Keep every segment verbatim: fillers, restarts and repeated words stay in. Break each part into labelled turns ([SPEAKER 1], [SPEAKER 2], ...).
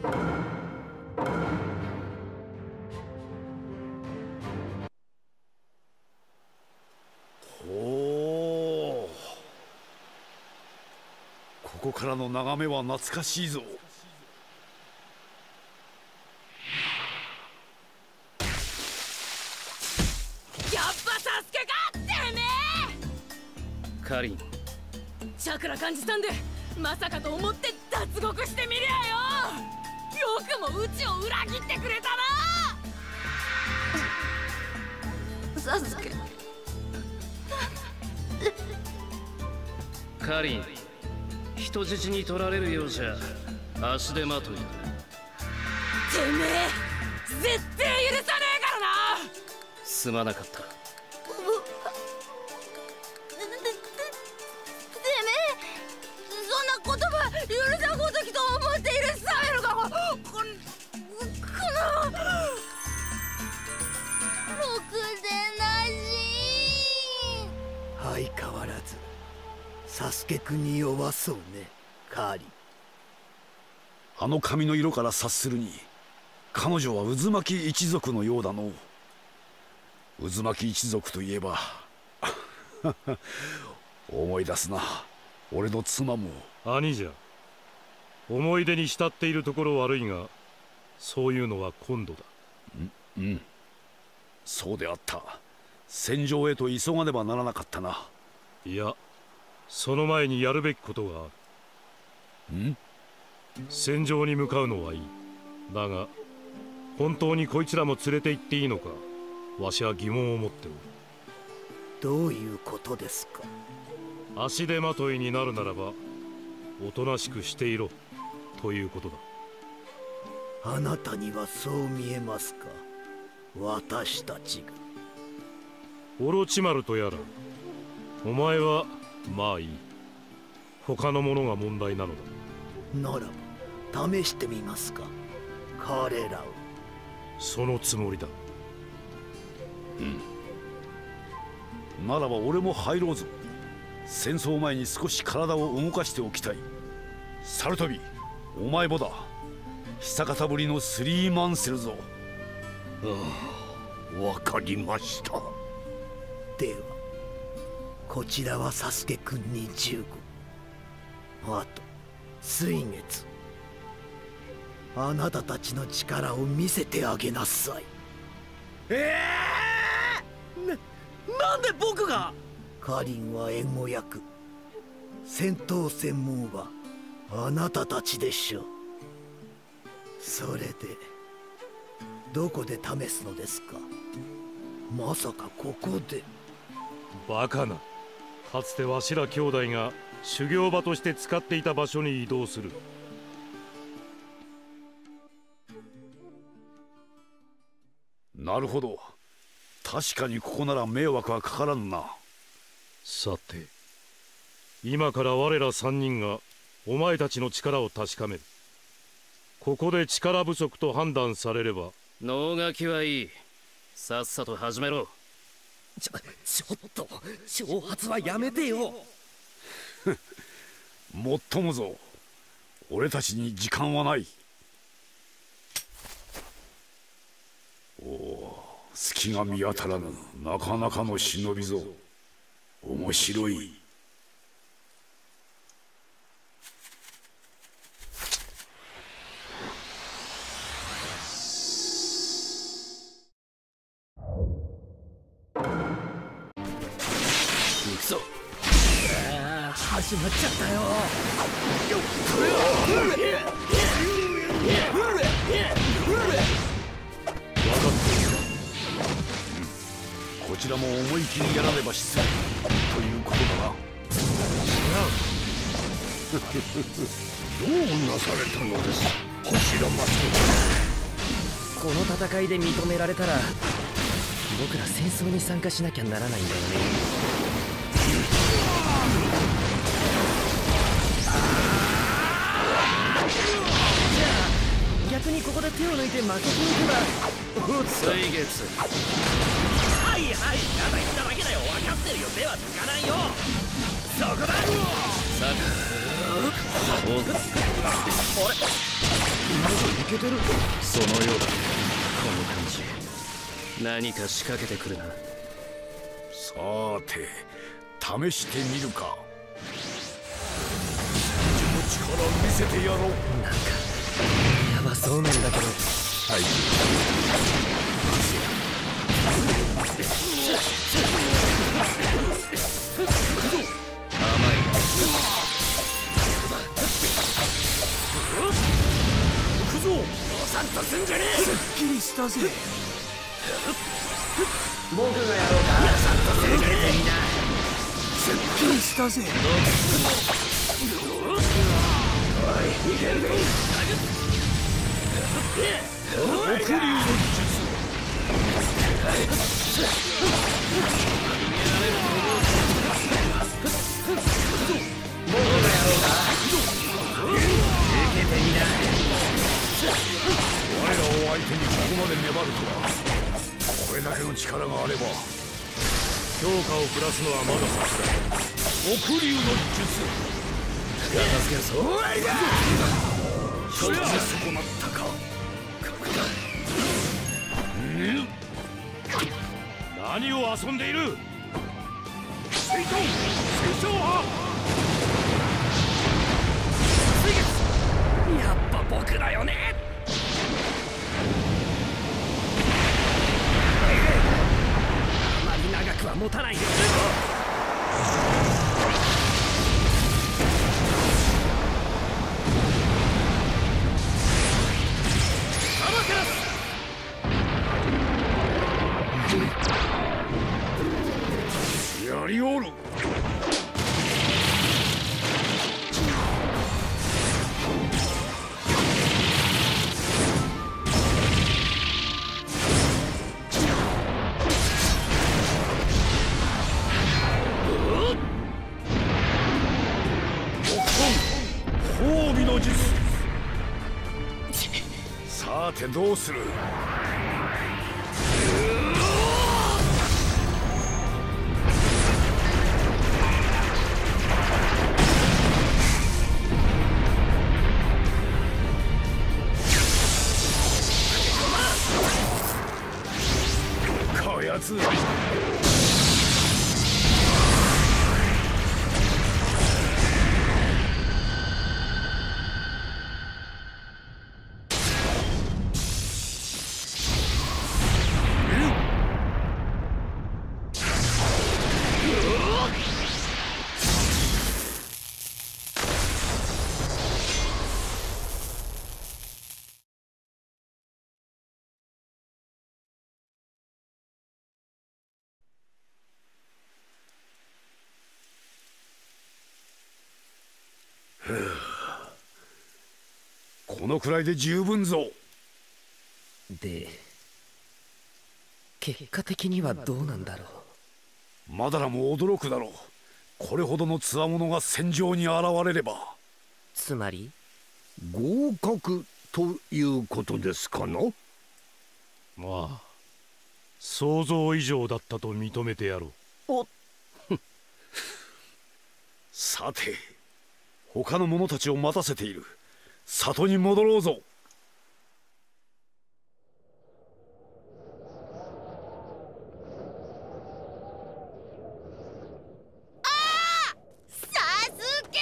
[SPEAKER 1] ほう、ここからの眺めは懐かしいぞ。
[SPEAKER 2] やっぱサスケかてめえ。
[SPEAKER 3] カリン、
[SPEAKER 2] チャクラ感じたんでまさかと思って脱獄してみりゃよ。よくもうちを裏切ってくれたなサスケ。
[SPEAKER 3] カリン、人質に取られるようじゃ足手まといだ。
[SPEAKER 2] てめえ絶対許さねえからな。
[SPEAKER 3] すまなかった。
[SPEAKER 2] てめえそんな言葉許さんごときと思っているさえのか。こここのろくでなし。
[SPEAKER 4] 相変わらずサスケくんに弱そうね、カーリン。
[SPEAKER 1] あの髪の色から察するに彼女は渦巻き一族のようだの。渦巻き一族といえば思い出すな、俺の妻も。
[SPEAKER 5] 兄じゃ、思い出に浸っているところ悪いが、そういうのは今度だ。
[SPEAKER 1] うん、うん、そうであった。戦場へと急がねばならなかったな。
[SPEAKER 5] いや、その前にやるべきことがある。
[SPEAKER 1] ん？
[SPEAKER 5] 戦場に向かうのはいい。だが本当にこいつらも連れて行っていいのか、わしは疑問を持っておる。
[SPEAKER 4] どういうことですか？
[SPEAKER 5] 足手まといになるならばおとなしくしていろということだ。
[SPEAKER 4] あなたにはそう見えますか？私たちが。
[SPEAKER 5] オロチマルとやら、お前はまあいい。他のものが問題なのだ。
[SPEAKER 4] ならば試してみますか、彼らを。
[SPEAKER 5] そのつもりだ。
[SPEAKER 1] うん、ならば俺も入ろうぞ。戦争前に少し体を動かしておきたい。サルトビ、お前もだ。久方ぶりのスリーマンセルぞ。
[SPEAKER 6] ああ、わかりました。
[SPEAKER 4] ではこちらはサスケくんにじゅうご、あと水月。あなたたちの力を見せてあげなさい。
[SPEAKER 3] ええー、な、なんで僕が？
[SPEAKER 4] カリンは援護役、戦闘専門はあなたたちでしょう。それでどこで試すのですか？まさかここで？
[SPEAKER 5] バカな。かつてわしら兄弟が修行場として使っていた場所に移動する。
[SPEAKER 1] なるほど、確かにここなら迷惑はかからんな。
[SPEAKER 5] さて、今から我ら三人がお前たちの力を確かめる。ここで力不足と判断されれば。
[SPEAKER 3] 能書きはいい、さっさと始めろ。
[SPEAKER 7] ちょ、ちょっと挑発はやめてよ。
[SPEAKER 1] もっともぞ、俺たちに時間はない。おお、隙が見当たらぬ。なかなかの忍びぞ。面白い。
[SPEAKER 7] 行くぞ。ああ、始まっちゃったよ。
[SPEAKER 1] こちらも思い切りやらねば失礼ということだな。
[SPEAKER 6] どうなされたのです、柱マス
[SPEAKER 7] この戦いで認められたら僕ら戦争に参加しなきゃならないんだよね。じゃあ逆にここで手を抜いて負けていけば。
[SPEAKER 3] 水月、
[SPEAKER 7] はいはい、ただ言っただけだよ。分かってるよ。手はつかないよ。そこだ。
[SPEAKER 3] さあ、おっ、
[SPEAKER 7] あれ
[SPEAKER 3] けてる。
[SPEAKER 7] そのようだ。この感じ何か仕掛けてくるな。
[SPEAKER 1] さて試してみるか。自分の力見せてやろう。
[SPEAKER 3] なんかやばそうなんだけど。はい。甘い。行くぞ。おさんとすんじゃねえ。すっきりしたぜ。僕がやろうか。やさんとすんじゃねえ。すっきりしたぜ。おい、いけるぜ。
[SPEAKER 1] 黒竜の術。
[SPEAKER 3] 僕がやろうか。受けてみな。
[SPEAKER 1] 我らを相手にここまで粘るとは。これだけの力があれば
[SPEAKER 5] 強化を下すのはまだ先だ。
[SPEAKER 1] 黒竜の術。
[SPEAKER 3] 助けるぞ。お前が
[SPEAKER 1] そりゃ損なったか。ん？
[SPEAKER 5] 何を遊んでいる。水遁水晶派。
[SPEAKER 3] やっぱ僕だよね。あまり長くは持たないよ。
[SPEAKER 1] やりおる。褒美の術。さてどうする。こやつ。このくらいで十分ぞ。
[SPEAKER 3] で結果的にはどうなんだろ
[SPEAKER 1] う。マダラも驚くだろう。これほどの強者が戦場に現れれば。
[SPEAKER 3] つまり
[SPEAKER 6] 合格ということですかな。
[SPEAKER 5] まあ想像以上だったと認めてやろう。
[SPEAKER 3] お
[SPEAKER 1] さて他の者たちを待たせている。里に戻ろうぞ。
[SPEAKER 2] ああ、サスケ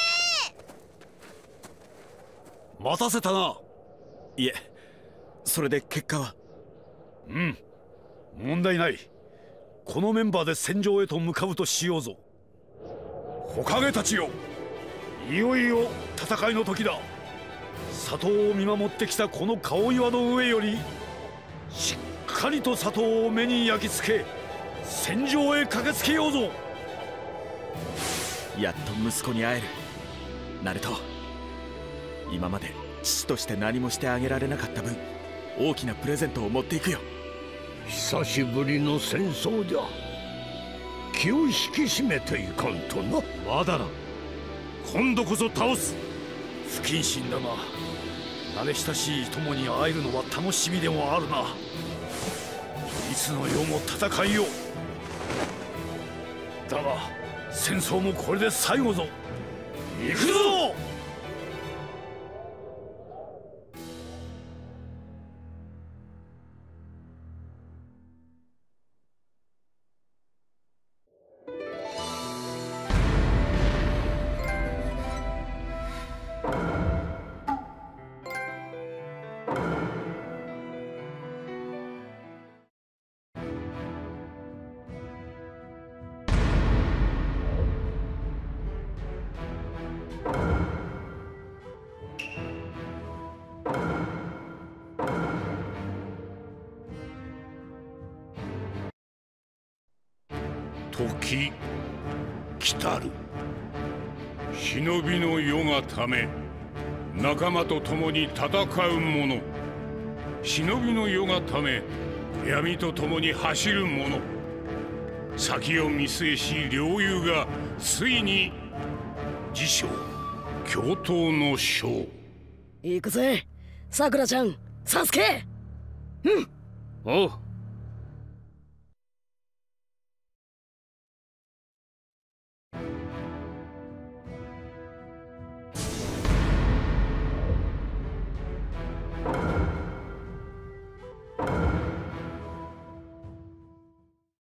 [SPEAKER 1] ー。待たせたな。
[SPEAKER 7] いえ、それで結果は。
[SPEAKER 1] うん、問題ない。このメンバーで戦場へと向かうとしようぞ。火影たちよ、いよいよ戦いの時だ。里を見守ってきたこの顔岩の上よりしっかりと里を目に焼き付け戦場へ駆けつけようぞ。
[SPEAKER 7] やっと息子に会える。ナルト、今まで父として何もしてあげられなかった分、大きなプレゼントを持っていくよ。
[SPEAKER 6] 久しぶりの戦争じゃ。気を引き締めていかんとな。
[SPEAKER 5] まだな。今度こそ倒す。
[SPEAKER 1] 不謹慎だが慣れ親しい友に会えるのは楽しみでもあるな。いつの世も戦いよ。だが戦争もこれで最後ぞ。行くぞ。
[SPEAKER 6] 時来たる。忍びの世がため仲間と共に戦う者、忍びの世がため闇と共に走る者、先を見据えし両雄がついに自称共闘の将。
[SPEAKER 8] 行くぜさくらちゃん、サスケ。うん。
[SPEAKER 1] おう。